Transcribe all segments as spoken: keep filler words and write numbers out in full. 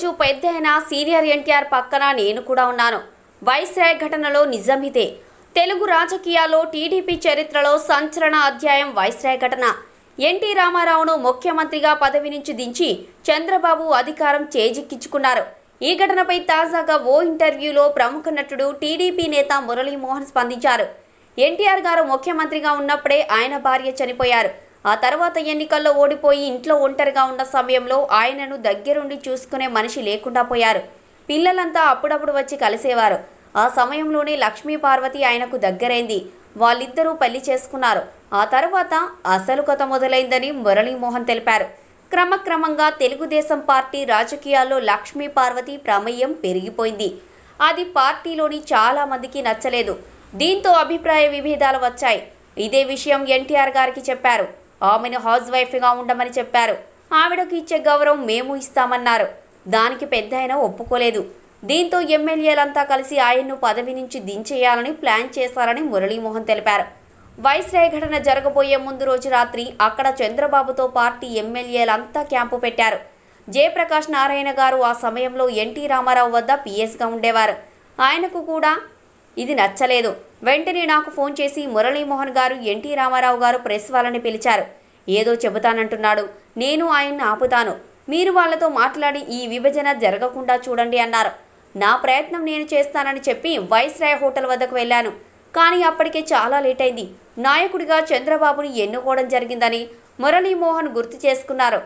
రోజు పెద్దయిన సీనియర్ ఎన్టీఆర్ పక్కన నేను కూడా ఉన్నాను. వైస్రాయ్ ఘటనలో నిజం ఇదే. తెలుగు రాజకీయాల్లో టీడీపీ చరిత్రలో సంచలన అధ్యాయం వైస్రాయ్ ఘటన. ఎన్టీ రామారావును ముఖ్యమంత్రిగా పదవి నుంచి దించి చంద్రబాబు అధికారం చేజిక్కించుకున్నారు. ఈ ఘటనపై తాజాగా ఓ ఇంటర్వ్యూలో ప్రముఖ నటుడు టీడీపీ నేత మురళీమోహన్ స్పందించారు. ఎన్టీఆర్ గారు ముఖ్యమంత్రిగా ఉన్నప్పుడే ఆయన భార్య చనిపోయారు. ఆ తర్వాత ఎన్నికల్లో ఓడిపోయి ఇంట్లో ఒంటరిగా ఉన్న సమయంలో ఆయనను దగ్గరుండి చూసుకునే మనిషి లేకుండా పోయారు. పిల్లలంతా అప్పుడప్పుడు వచ్చి కలిసేవారు. ఆ సమయంలోనే లక్ష్మీ పార్వతి ఆయనకు దగ్గరైంది. వాళ్ళిద్దరూ పెళ్లి చేసుకున్నారు. ఆ తర్వాత అసలు కథ మొదలైందని మురళీమోహన్ తెలిపారు. క్రమక్రమంగా తెలుగుదేశం పార్టీ రాజకీయాల్లో లక్ష్మీ పార్వతి ప్రమేయం పెరిగిపోయింది. అది పార్టీలోని చాలా మందికి నచ్చలేదు. దీంతో అభిప్రాయ విభేదాలు వచ్చాయి. ఇదే విషయం ఎన్టీఆర్ గారికి చెప్పారు. ఆమెను హౌస్ వైఫ్గా ఉండమని చెప్పారు. ఆవిడకు ఇచ్చే గౌరవం మేము ఇస్తామన్నారు. దానికి పెద్దాయన ఒప్పుకోలేదు. దీంతో ఎమ్మెల్యేలంతా కలిసి ఆయన్ను పదవి నుంచి దించేయాలని ప్లాన్ చేశారని మురళీమోహన్ తెలిపారు. వైస్రాయ్ ఘటన జరగబోయే ముందు రోజు రాత్రి అక్కడ చంద్రబాబుతో పార్టీ ఎమ్మెల్యేలంతా క్యాంపు పెట్టారు. జయప్రకాష్ నారాయణ గారు ఆ సమయంలో ఎన్టీ రామారావు వద్ద పిఎస్గా ఉండేవారు. ఆయనకు కూడా ఇది నచ్చలేదు. వెంటనే నాకు ఫోన్ చేసి మురళీమోహన్ గారు ఎన్టీ రామారావు గారు ప్రెస్ వాళ్ళని పిలిచారు. ఏదో చెబుతానంటున్నాడు. నేను ఆయన్ని ఆపుతాను. మీరు వాళ్లతో మాట్లాడి ఈ విభజన జరగకుండా చూడండి అన్నారు. నా ప్రయత్నం నేను చేస్తానని చెప్పి వైస్రాయ్ హోటల్ వద్దకు వెళ్ళాను. కానీ అప్పటికే చాలా లేట్ అయింది. నాయకుడిగా చంద్రబాబుని ఎన్నుకోవడం జరిగిందని మురళీమోహన్ గుర్తు చేసుకున్నారు.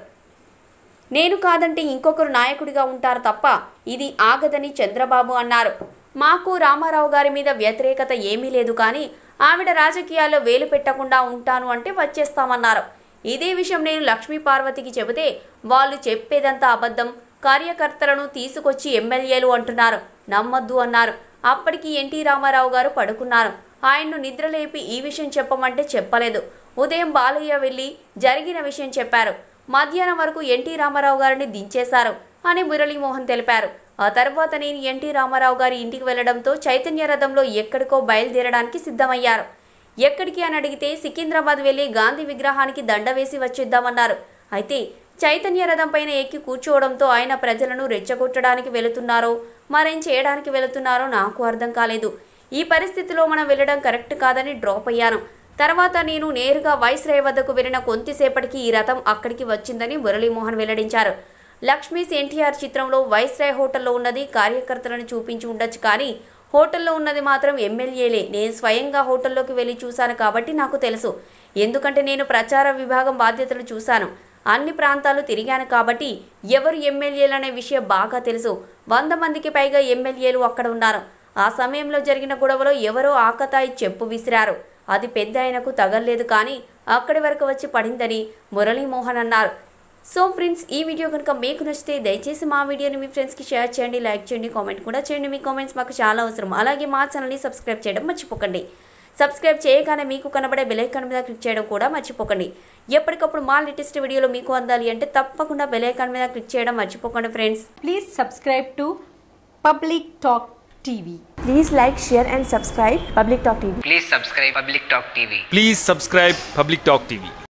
నేను కాదంటే ఇంకొకరు నాయకుడిగా ఉంటారు తప్ప ఇది ఆగదని చంద్రబాబు అన్నారు. మాకు రామారావు గారి మీద వ్యతిరేకత ఏమీ లేదు, కానీ ఆవిడ రాజకీయాల్లో వేలు పెట్టకుండా ఉంటాను అంటే వచ్చేస్తామన్నారు. ఇదే విషయం నేను లక్ష్మీ పార్వతికి చెబితే వాళ్ళు చెప్పేదంతా అబద్ధం, కార్యకర్తలను తీసుకొచ్చి ఎమ్మెల్యేలు అంటున్నారు, నమ్మద్దు అన్నారు. అప్పటికి ఎన్టీ రామారావు గారు పడుకున్నారు. ఆయన్ను నిద్రలేపి ఈ విషయం చెప్పమంటే చెప్పలేదు. ఉదయం బాలయ్య వెళ్ళి జరిగిన విషయం చెప్పారు. మధ్యాహ్నం వరకు ఎన్టీ రామారావు గారిని దించేశారు అని మురళీమోహన్ తెలిపారు. ఆ తర్వాత నేను ఎన్టీ రామారావు గారి ఇంటికి వెళ్లడంతో చైతన్య రథంలో ఎక్కడికో బయలుదేరడానికి సిద్ధమయ్యారు. ఎక్కడికి అని అడిగితే సికింద్రాబాద్ వెళ్లి గాంధీ విగ్రహానికి దండ వేసి వచ్చేద్దామన్నారు. అయితే చైతన్య రథం పైన ఎక్కి కూర్చోవడంతో ఆయన ప్రజలను రెచ్చగొట్టడానికి వెళుతున్నారో మరేం చేయడానికి వెళుతున్నారో నాకు అర్థం కాలేదు. ఈ పరిస్థితిలో మనం వెళ్లడం కరెక్ట్ కాదని డ్రాప్ అయ్యాను. తర్వాత నేను నేరుగా వైస్రాయ్ వద్దకు వెళ్లిన కొంతసేపటికి ఈ రథం అక్కడికి వచ్చిందని మురళీమోహన్ వెల్లడించారు. లక్ష్మీస్ ఎన్టీఆర్ చిత్రంలో వైస్రాయ్ హోటల్లో ఉన్నది కార్యకర్తలను చూపించి ఉండొచ్చు, కానీ హోటల్లో ఉన్నది మాత్రం ఎమ్మెల్యేలే. నేను స్వయంగా హోటల్లోకి వెళ్లి చూశాను కాబట్టి నాకు తెలుసు. ఎందుకంటే నేను ప్రచార విభాగం బాధ్యతలు చూశాను. అన్ని ప్రాంతాలు తిరిగాను కాబట్టి ఎవరు ఎమ్మెల్యేలనే విషయం బాగా తెలుసు. వంద మందికి పైగా ఎమ్మెల్యేలు అక్కడ ఉన్నారు. ఆ సమయంలో జరిగిన గొడవలో ఎవరో ఆకతాయి చెప్పు విసిరారు. అది పెద్ద ఆయనకు తగల్లేదు, కానీ అక్కడి వరకు వచ్చి పడిందని మురళీమోహన్ అన్నారు. సో ఫ్రెండ్స్, ఈ వీడియో కనుక మీకు నచ్చితే దయచేసి మా వీడియోని మీ ఫ్రెండ్స్కి షేర్ చేయండి, లైక్ చేయండి, కామెంట్ కూడా చేయండి. మీ కామెంట్స్ మాకు చాలా అవసరం. అలాగే మా ఛానల్ని సబ్స్క్రైబ్ చేయడం మర్చిపోకండి. సబ్స్క్రైబ్ చేయగానే మీకు కనబడే బెల్ ఐకాన్ మీద క్లిక్ చేయడం కూడా మర్చిపోకండి. ఎప్పటికప్పుడు మా లేటెస్ట్ వీడియోలు మీకు అందాలి అంటే తప్పకుండా బెల్ ఐకాన్ మీద క్లిక్ చేయడం మర్చిపోకండి friends. Please subscribe to public talk TV. Please like, share and subscribe Public Talk T V. Please subscribe Public Talk T V. Please subscribe Public Talk T V.